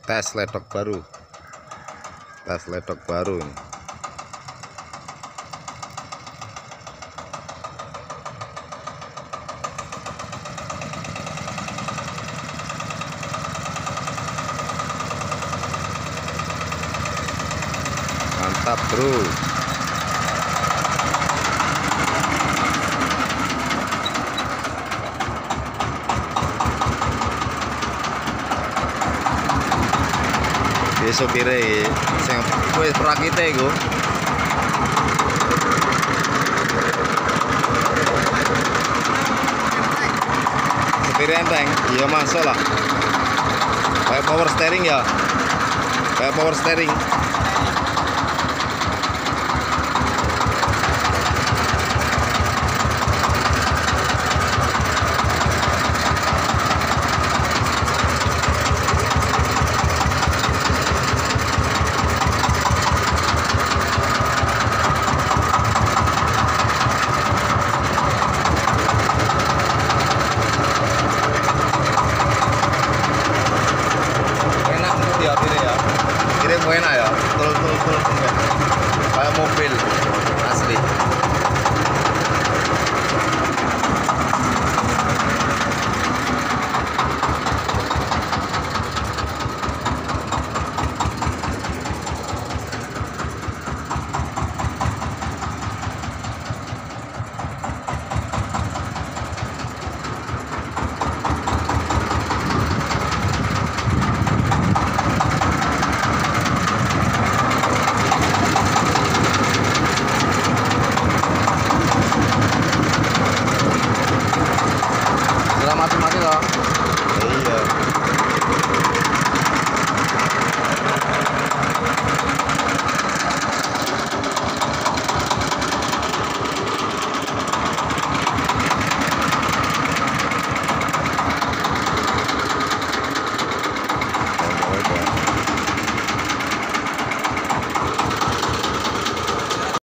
tes ledok baru. Tes ledok baru ini. Mantap, bro. Supire sing wis prakite iku. Supire enteng, ya masuk lah. Kayak power steering ya. Kayak power steering.